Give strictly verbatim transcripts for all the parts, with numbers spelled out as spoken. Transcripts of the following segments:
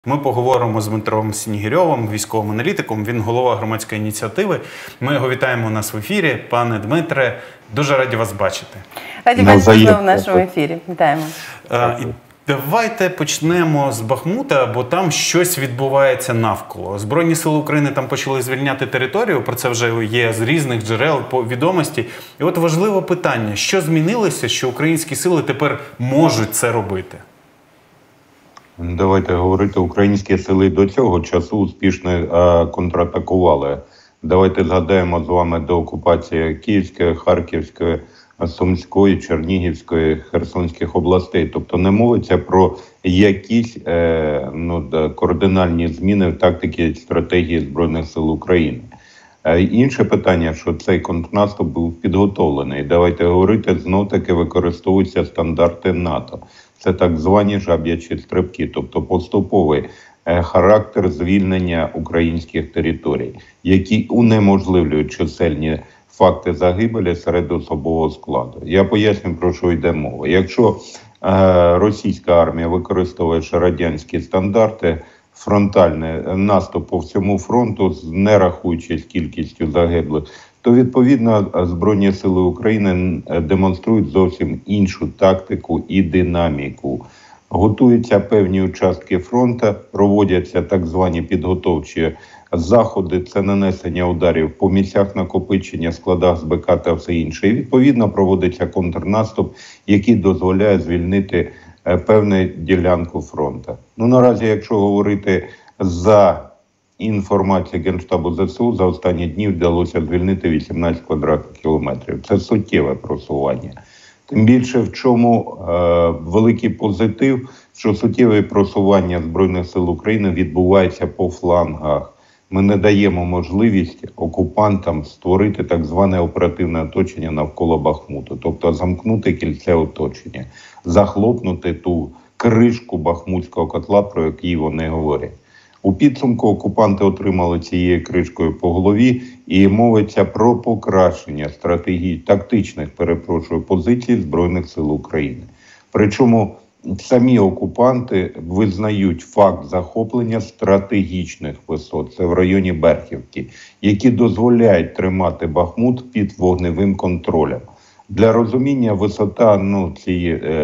Ми поговоримо з Дмитром Сінігирьовим, військовим аналітиком. Він голова громадської ініціативи. Ми його вітаємо у нас в ефірі. Пане Дмитре, дуже раді вас бачити. Раді бачити в нашому ефірі. Вітаємо. І давайте почнемо з Бахмута, бо там щось відбувається навколо. Збройні сили України там почали звільняти територію, про це вже є з різних джерел по відомості. І от важливе питання, що змінилося, що українські сили тепер можуть це робити? Давайте говорити, українські сили до цього часу успішно а, контратакували. Давайте згадаємо з вами до окупації Київської, Харківської, Сумської, Чернігівської, Херсонських областей. Тобто не мовиться про якісь е, ну, кардинальні зміни в тактиці і стратегії Збройних сил України. Е, інше питання, що цей контрнаступ був підготовлений. Давайте говорити, знов-таки використовуються стандарти НАТО. Це так звані жаб'ячі стрибки, тобто поступовий е, характер звільнення українських територій, які унеможливлюють чисельні факти загибелі серед особового складу. Я поясню, про що йде мова. Якщо е, російська армія використовує ще радянські стандарти, фронтальний наступ по всьому фронту, не рахуючись кількістю загиблих, то, відповідно, Збройні сили України демонструють зовсім іншу тактику і динаміку. Готуються певні участки фронту, проводяться так звані підготовчі заходи, це нанесення ударів по місцях накопичення, складах з БК та все інше. І, відповідно, проводиться контрнаступ, який дозволяє звільнити певну ділянку фронту. Ну, наразі, якщо говорити за інформацією Генштабу ЗСУ, за останні дні вдалося звільнити вісімнадцять квадратних кілометрів. Це суттєве просування. Тим більше, в чому е, великий позитив, що суттєве просування Збройних сил України відбувається по флангах. Ми не даємо можливість окупантам створити так зване оперативне оточення навколо Бахмуту. Тобто замкнути кільце оточення, захлопнути ту кришку бахмутського котла, про який вони говорять. У підсумку окупанти отримали цією кришкою по голові, і мовиться про покращення стратегії, тактичних, перепрошую, позицій Збройних сил України. Причому самі окупанти визнають факт захоплення стратегічних висот, це в районі Берхівки, які дозволяють тримати Бахмут під вогневим контролем. Для розуміння, висота, ну, ці,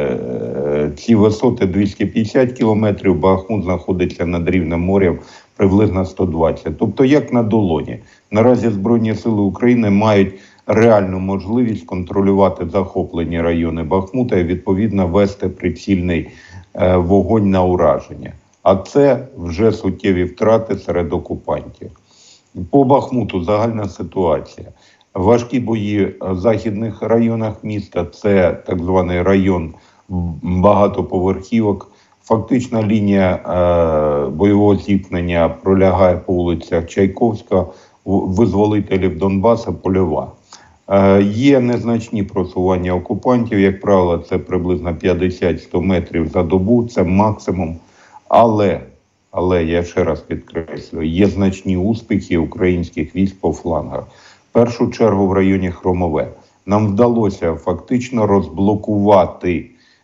е, ці висоти двісті п'ятдесят кілометрів, Бахмут знаходиться над рівнем моря приблизно сто двадцять. Тобто як на долоні. Наразі Збройні сили України мають реальну можливість контролювати захоплені райони Бахмута і, відповідно, вести прицільний е, вогонь на ураження. А це вже суттєві втрати серед окупантів. По Бахмуту загальна ситуація. Важкі бої в західних районах міста, це так званий район багатоповерхівок. Фактична лінія е, бойового зіткнення пролягає по вулицях Чайковська, визволителів Донбаса, Польова. Е, є незначні просування окупантів, як правило, це приблизно п'ятдесят-сто метрів за добу, це максимум. Але, але я ще раз підкреслюю, є значні успіхи українських військ по флангах. В першу чергу в районі Хромове. Нам вдалося фактично розблокувати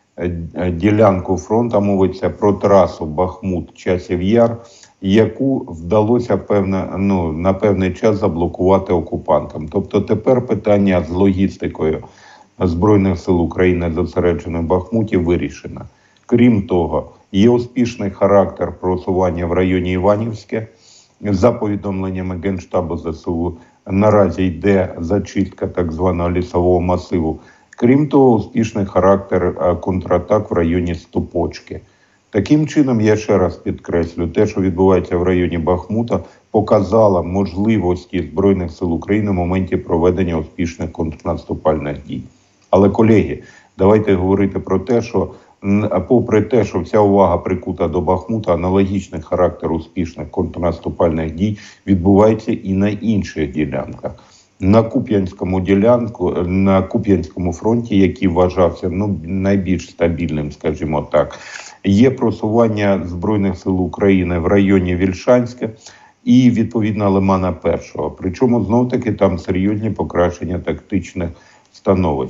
ділянку фронту, мовиться про трасу Бахмут-Часів-Яр, яку вдалося певне, ну, на певний час заблокувати окупантам. Тобто тепер питання з логістикою Збройних сил України, зосереджене в Бахмуті, вирішено. Крім того, є успішний характер просування в районі Іванівське. За повідомленнями Генштабу ЗСУ, наразі йде зачистка так званого лісового масиву. Крім того, успішний характер контратак в районі Ступочки. Таким чином, я ще раз підкреслю, те, що відбувається в районі Бахмута, показало можливості Збройних сил України в моменті проведення успішних контрнаступальних дій. Але, колеги, давайте говорити про те, що попри те, що вся увага прикута до Бахмута, аналогічний характер успішних контрнаступальних дій відбувається і на інших ділянках. На Куп'янському ділянку, на Куп'янському фронті, який вважався ну, найбільш стабільним, скажімо так, є просування Збройних сил України в районі Вільшанська і, відповідно, Лимана-Першого. Причому, знов-таки, там серйозні покращення тактичних становища.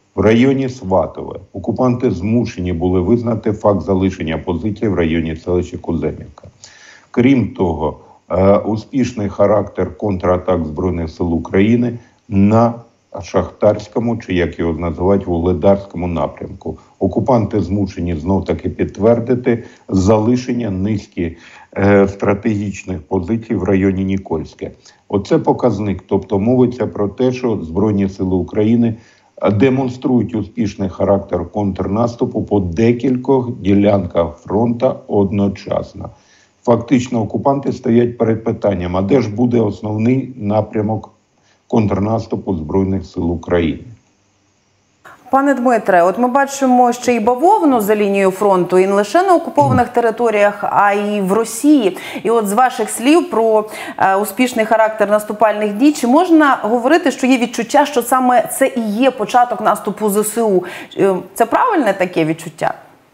В районі Сватове окупанти змушені були визнати факт залишення позицій в районі селища Куземівка. Крім того, успішний характер контратак Збройних сил України на Шахтарському, чи як його називають, Вугледарському напрямку. Окупанти змушені знов-таки підтвердити залишення низки е, стратегічних позицій в районі Нікольське. Оце показник, тобто мовиться про те, що Збройні сили України демонструють успішний характер контрнаступу по декількох ділянках фронту одночасно. Фактично окупанти стоять перед питанням, а де ж буде основний напрямок контрнаступу Збройних сил України. Пане Дмитре, от ми бачимо ще й бавовну за лінією фронту, і не лише на окупованих територіях, а й в Росії. І от з ваших слів про е, успішний характер наступальних дій, чи можна говорити, що є відчуття, що саме це і є початок наступу ЗСУ? Це правильне таке відчуття?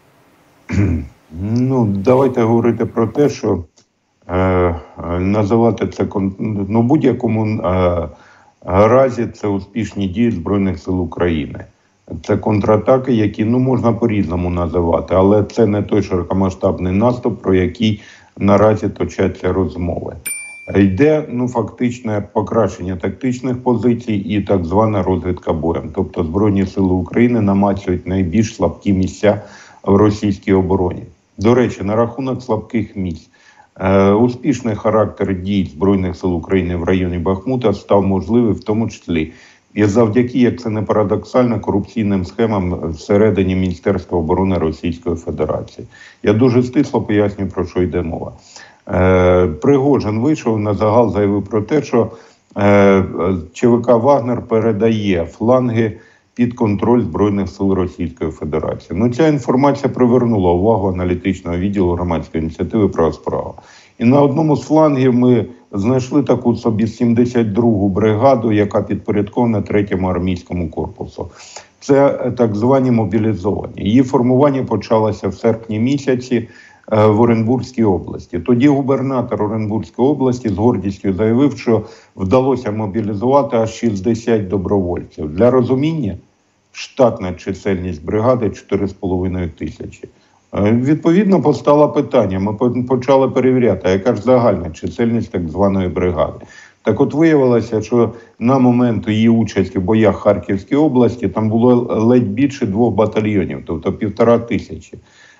Ну, давайте говорити про те, що е, називати це ну, будь-якому е, разі це успішні дії Збройних сил України. Це контратаки, які ну, можна по-різному називати, але це не той широкомасштабний наступ, про який наразі точаться розмови. Йде ну, фактичне покращення тактичних позицій і так звана розвідка боєм. Тобто Збройні сили України намацюють найбільш слабкі місця в російській обороні. До речі, на рахунок слабких місць. Е, успішний характер дій Збройних сил України в районі Бахмута став можливий в тому числі і завдяки, як це не парадоксально, корупційним схемам всередині Міністерства оборони Російської Федерації. Я дуже стисло поясню, про що йде мова. Е, Пригожин вийшов на загал, заявив про те, що е, ЧВК «Вагнер» передає фланги під контроль Збройних сил Російської Федерації. Ну, ця інформація привернула увагу аналітичного відділу громадської ініціативи «Права справа». І на одному з флангів ми знайшли таку собі сімдесят другу бригаду, яка підпорядкована третьому армійському корпусу. Це так звані мобілізовані. Її формування почалося в серпні місяці в Оренбурзькій області. Тоді губернатор Оренбурзької області з гордістю заявив, що вдалося мобілізувати аж шістдесят добровольців. Для розуміння, штатна чисельність бригади чотири з половиною тисячі. Відповідно, постало питання, ми почали перевіряти, а яка ж загальна чисельність так званої бригади. Так от виявилося, що на момент її участі в боях Харківській області там було ледь більше двох батальйонів, тобто півтора тисячі.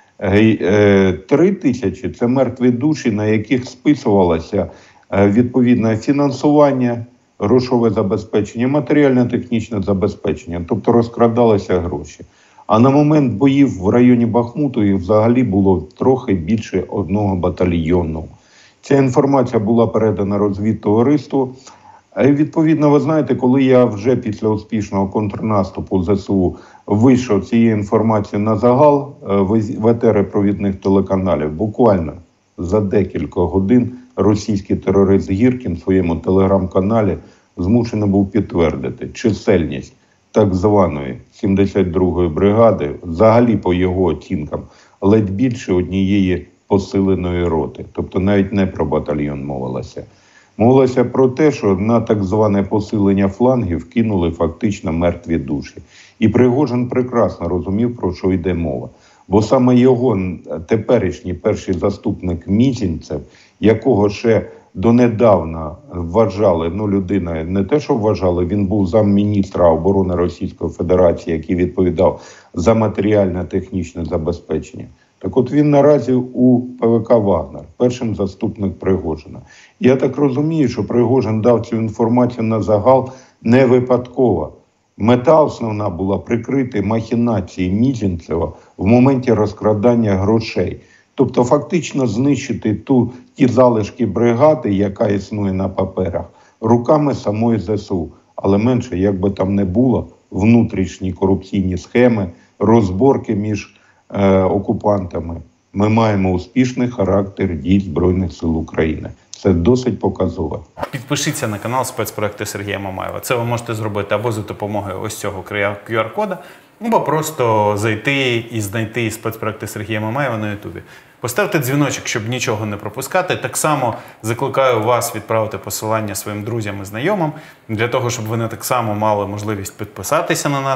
Три тисячі – це мертві душі, на яких списувалося відповідне фінансування, грошове забезпечення, матеріально-технічне забезпечення, тобто розкрадалися гроші. А на момент боїв в районі Бахмуту їх взагалі було трохи більше одного батальйону. Ця інформація була передана розвідтовариству. І відповідно, ви знаєте, коли я вже після успішного контрнаступу ЗСУ вийшов цією інформацією на загал в етери провідних телеканалів, буквально за декілька годин російський терорист Гіркін в своєму телеграм-каналі змушений був підтвердити чисельність так званої сімдесят другої бригади, взагалі по його оцінкам, ледь більше однієї посиленої роти. Тобто навіть не про батальйон мовилося. Мовилося про те, що на так зване посилення флангів кинули фактично мертві душі. І Пригожин прекрасно розумів, про що йде мова. Бо саме його теперішній перший заступник Мізінцев, якого ще донедавна вважали, ну людина не те, що вважали, він був замміністра оборони Російської Федерації, який відповідав за матеріально-технічне забезпечення. Так от він наразі у ПВК «Вагнер», першим заступник Пригожина. Я так розумію, що Пригожин дав цю інформацію на загал не випадково. Мета основна була прикрити махінації Мізінцева в моменті розкрадання грошей. Тобто фактично знищити ту, ті залишки бригади, яка існує на паперах, руками самої ЗСУ. Але менше, як би там не було, внутрішні корупційні схеми, розборки між е, окупантами. Ми маємо успішний характер дій Збройних сил України. Це досить показово. Підпишіться на канал спецпроекти Сергія Мамаєва. Це ви можете зробити або за допомогою ось цього кю ар-кода, або просто зайти і знайти спецпроекти Сергія Мамаєва на Ютубі. Поставте дзвіночок, щоб нічого не пропускати. Так само закликаю вас відправити посилання своїм друзям і знайомим, для того, щоб вони так само мали можливість підписатися на нас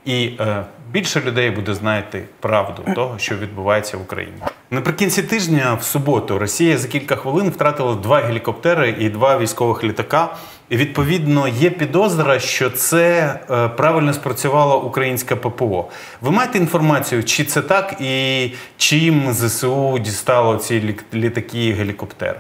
і е, більше людей буде знати правду того, що відбувається в Україні. Наприкінці тижня, в суботу, Росія за кілька хвилин втратила два гелікоптери і два військових літака. І, відповідно, є підозра, що це е, правильно спрацювала українська ППО. Ви маєте інформацію, чи це так, і чим ЗСУ дістало ці літаки і гелікоптери?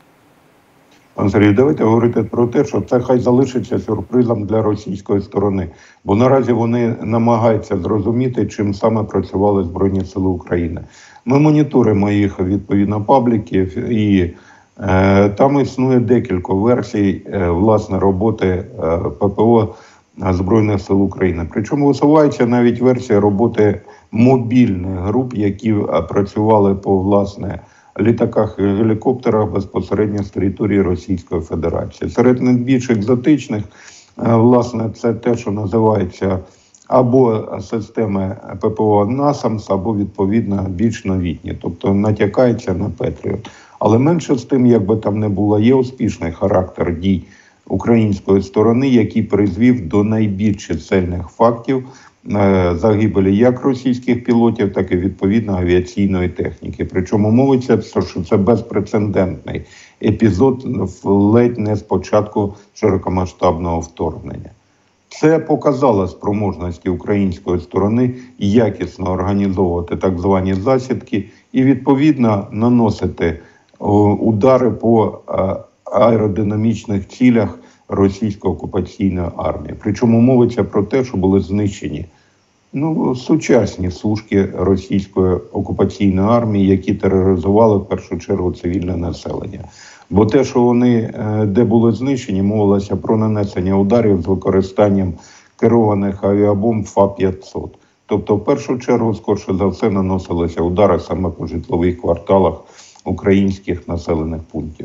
Пан Сергій, давайте говорити про те, що це хай залишиться сюрпризом для російської сторони. Бо наразі вони намагаються зрозуміти, чим саме працювали Збройні Сили України. Ми моніторимо їх, відповідно, пабліків, і е, там існує декілька версій, е, власне, роботи е, ППО Збройних Сил України. Причому висувається навіть версія роботи мобільних груп, які працювали по, власне, літаках і гелікоптерах безпосередньо з території Російської Федерації. Серед найбільш екзотичних, власне, це те, що називається або системи ППО «Насамс», або, відповідно, більш новітні, тобто натякається на Петріот. Але менше з тим, як би там не було, є успішний характер дій української сторони, який призвів до найбільш чисельних фактів загибелі як російських пілотів, так і, відповідно, авіаційної техніки. Причому мовиться, що це безпрецедентний епізод ледь не з початку широкомасштабного вторгнення. Це показало спроможності української сторони якісно організовувати так звані засідки і, відповідно, наносити удари по аеродинамічних цілях російської окупаційної армії. Причому мовиться про те, що були знищені ну, сучасні сушки російської окупаційної армії, які тероризували в першу чергу цивільне населення. Бо те, що вони, де були знищені, мовилося про нанесення ударів з використанням керованих авіабомб Фа п'ятсот. Тобто, в першу чергу, скорше за все, наносилися удари саме по житлових кварталах українських населених пунктів.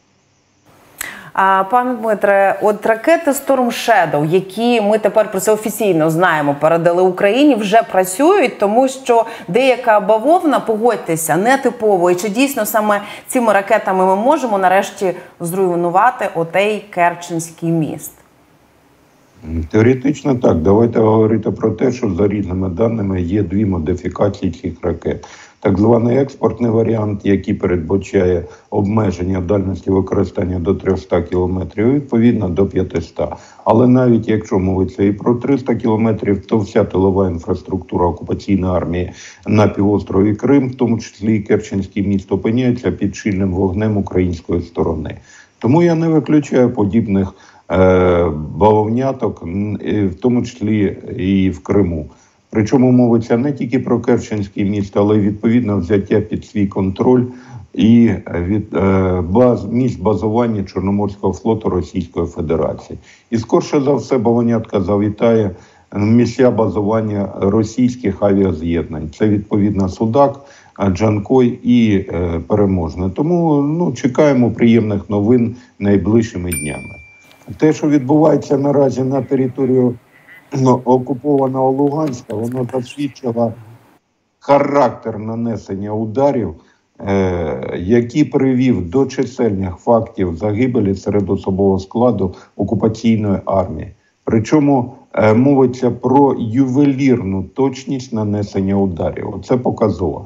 А, пане Дмитре, от ракети Storm Shadow, які ми тепер про це офіційно знаємо, передали Україні, вже працюють, тому що деяка бавовна, погодьтеся, нетипова. І чи дійсно саме цими ракетами ми можемо нарешті зруйнувати отей Керченський міст? Теоретично так. Давайте говорити про те, що за різними даними є дві модифікації цих ракет. Так званий експортний варіант, який передбачає обмеження дальності використання до триста кілометрів, відповідно до п'ятисот. Але навіть якщо мовиться і про триста кілометрів, то вся тилова інфраструктура окупаційної армії на півострові Крим, в тому числі і Керченський міст, опиняється під щільним вогнем української сторони. Тому я не виключаю подібних е, бавовняток, в тому числі і в Криму. Причому мовиться не тільки про Керченський міст, але й відповідно взяття під свій контроль і від е, баз, місць базування Чорноморського флоту Російської Федерації. І скорше за все бавовнятка завітає місця базування російських авіаз'єднань. Це відповідно Судак, Джанкой і е, Переможне. Тому ну, чекаємо приємних новин найближчими днями. Те, що відбувається наразі на території окупованого Луганська, воно засвідчило характер нанесення ударів, е, який привів до чисельних фактів загибелі серед особового складу окупаційної армії. Причому е, мовиться про ювелірну точність нанесення ударів. Це показово.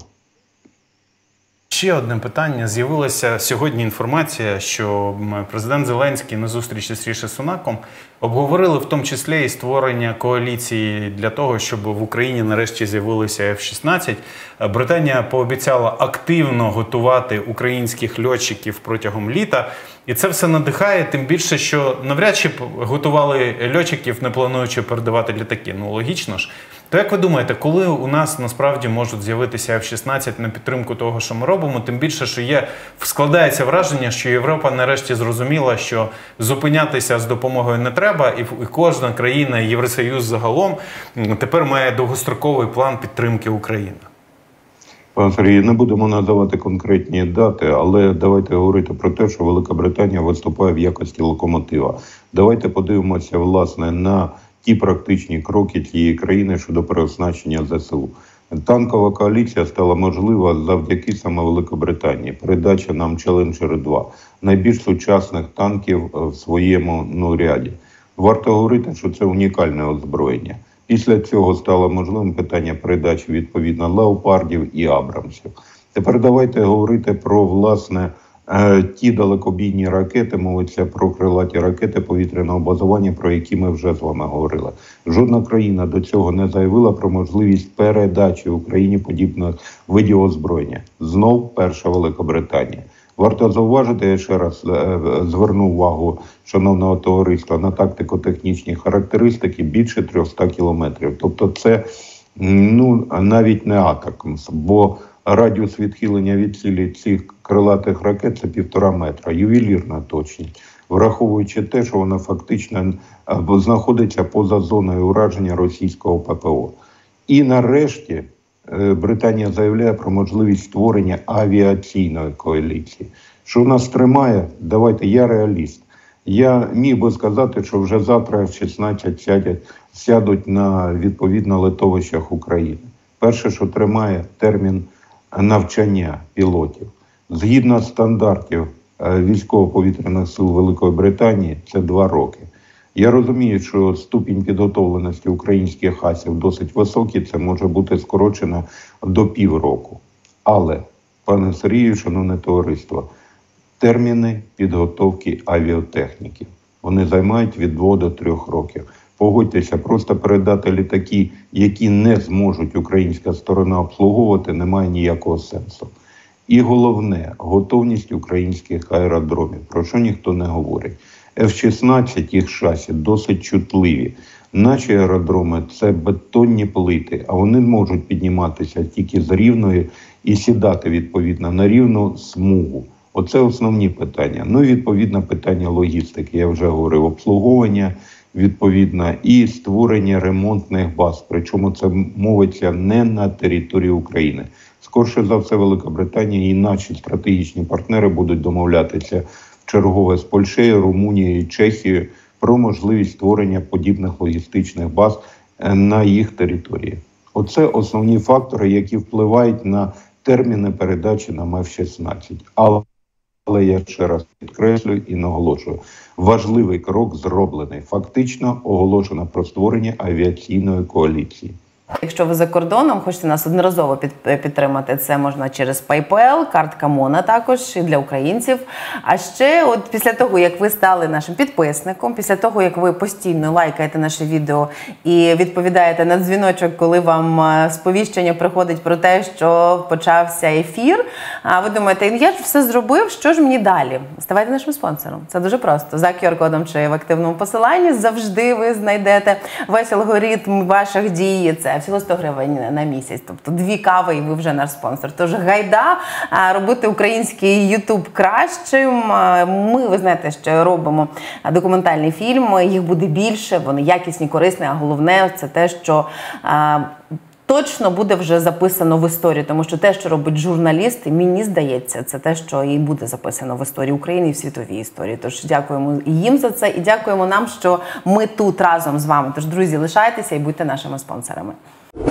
Ще одне питання. З'явилася сьогодні інформація, що президент Зеленський на зустрічі з Ріші Сунаком обговорили в тому числі і створення коаліції для того, щоб в Україні нарешті з'явилися еф шістнадцять. Британія пообіцяла активно готувати українських льотчиків протягом літа. І це все надихає, тим більше, що навряд чи готували льотчиків, не плануючи передавати літаки. Ну, логічно ж. То як ви думаєте, коли у нас насправді можуть з'явитися еф шістнадцять на підтримку того, що ми робимо, тим більше, що є, складається враження, що Європа нарешті зрозуміла, що зупинятися з допомогою не треба, і кожна країна, Євросоюз загалом, тепер має довгостроковий план підтримки України? Пан Сергій, не будемо називати конкретні дати, але давайте говорити про те, що Велика Британія виступає в якості локомотива. Давайте подивимося, власне, на ті практичні кроки цієї країни щодо переоснащення зе се у. Танкова коаліція стала можлива завдяки саме Великобританії. Передача нам Челенджер два, найбільш сучасних танків в своєму ну, ряді. Варто говорити, що це унікальне озброєння. Після цього стало можливим питання передачі відповідно леопардів і абрамсів. Тепер давайте говорити про, власне, ті далекобійні ракети, мовиться про крилаті ракети повітряного базування, про які ми вже з вами говорили. Жодна країна до цього не заявила про можливість передачі Україні подібних видів озброєння. Знов перша Велика Британія. Варто зауважити, я ще раз зверну увагу шановного товариства на тактико-технічні характеристики більше трьохсот кілометрів. Тобто це ну, навіть не атакамс, бо радіус відхилення від цілі цих крилатих ракет – це півтора метра. Ювелірна точність, враховуючи те, що вона фактично знаходиться поза зоною ураження російського ППО. І нарешті Британія заявляє про можливість створення авіаційної коаліції. Що нас тримає? Давайте, я реаліст. Я міг би сказати, що вже завтра в шістнадцять сядуть, сядуть на відповідно литовищах України. Перше, що тримає, термін навчання пілотів. Згідно стандартів військово-повітряних сил Великої Британії, це два роки. Я розумію, що ступінь підготовленості українських асів досить високий, це може бути скорочено до півроку. Але, пане Сергію, шановне товариство, терміни підготовки авіатехніків, вони займають від двох до трьох років. Погодьтеся, просто передати літаки, які не зможуть українська сторона обслуговувати, немає ніякого сенсу. І головне – готовність українських аеродромів, про що ніхто не говорить. еф шістнадцять, їх шасі досить чутливі. Наші аеродроми – це бетонні плити, а вони можуть підніматися тільки з рівної і сідати, відповідно, на рівну смугу. Оце основні питання. Ну і, відповідно, питання логістики. Я вже говорив, обслуговування, відповідно, і створення ремонтних баз. Причому це мовиться не на території України. Скорше за все, Велика Британія і наші стратегічні партнери будуть домовлятися в чергове з Польщею, Румунією і Чехією про можливість створення подібних логістичних баз на їх території. Оце основні фактори, які впливають на терміни передачі нам еф шістнадцять. Але Але я ще раз підкреслюю і наголошую, важливий крок зроблений. Фактично оголошено про створення авіаційної коаліції. Якщо ви за кордоном, хочете нас одноразово під, підтримати, це можна через PayPal, картка Мона також і для українців. А ще от після того, як ви стали нашим підписником, після того, як ви постійно лайкаєте наше відео і відповідаєте на дзвіночок, коли вам сповіщення приходить про те, що почався ефір, а ви думаєте, я ж все зробив, що ж мені далі? Ставайте нашим спонсором. Це дуже просто. За ку ар-кодом чи в активному посиланні завжди ви знайдете весь алгоритм ваших дій. Це всього сто гривень на місяць. Тобто дві кави і ви вже наш спонсор. Тож гайда робити український ютуб кращим. Ми, ви знаєте, що робимо документальні фільми, їх буде більше, вони якісні, корисні, а головне це те, що точно буде вже записано в історію, тому що те, що робить журналіст, мені здається, це те, що і буде записано в історії України і в світовій історії. Тож дякуємо їм за це і дякуємо нам, що ми тут разом з вами. Тож, друзі, лишайтеся і будьте нашими спонсорами.